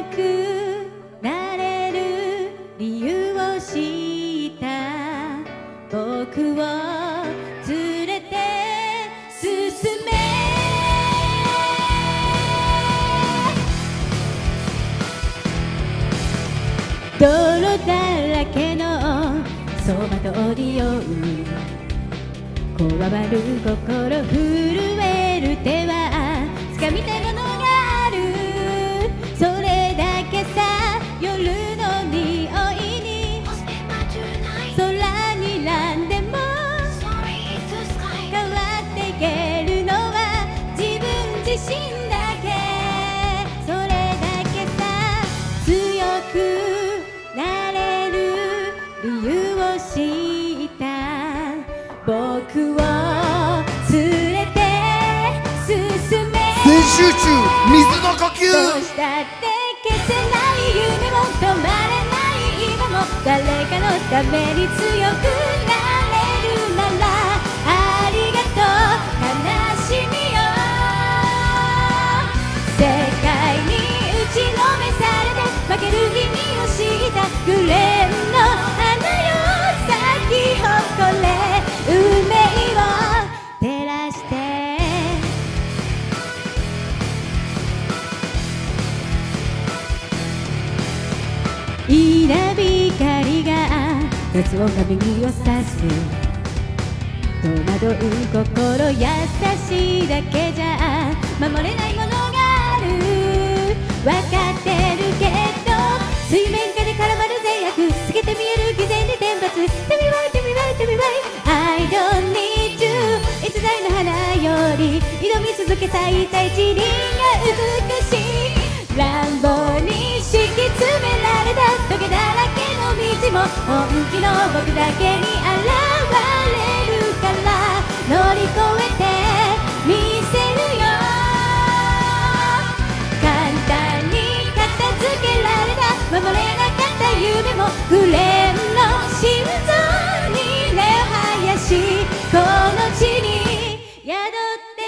くなれる理由を知った僕を連れて進め。泥だらけの走馬灯に酔うこわばる心震える手は掴みたいものがある。それだけさ、夜の匂いに空にらんでも変わっていけるのは自分自身だけ。それだけさ、強くなれる理由を知った僕を連れて進め。 全集中、水の呼吸。 どうしたって消せない夢も止まれない今も誰かのために強くなれるならありがとう悲しみよ。世界に打ちのめされて負ける意味を知ったグレーの花よ咲き誇れ。運命を照らして稲光が夏を髪をさす戸惑う心優しいだけじゃ守れないものがある。分かってるけど水面下で絡まる善悪透けて見える偽善に天罰。Tell me why, tell me why, tell me why I don't need you。 逸材の花より挑み続け咲いた一輪が美しい。乱暴に敷き詰められたトゲだらけの道も本気の僕だけに現れるから乗り越えてみせるよ。簡単に片付けられた守れなかった夢もグレーの心臓に根を生やしこの地に宿って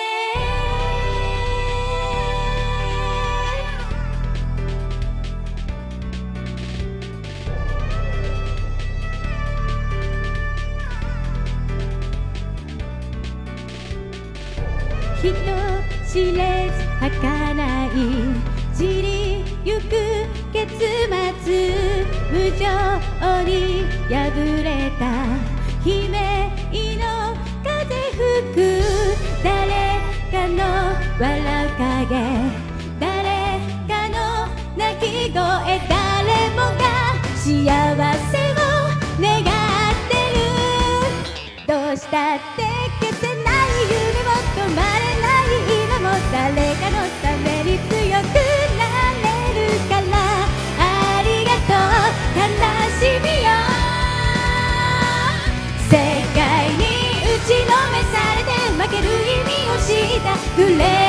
人知れず儚い散りゆく結末無情に破れた悲鳴の風吹く誰かの笑う影誰かの泣き声誰もが幸せを願ってる。どうしたって消せない夢も止まれない今も誰かのために強くなれるからありがとう悲しみよ。世界に打ちのめされて負ける意味を知ったグレー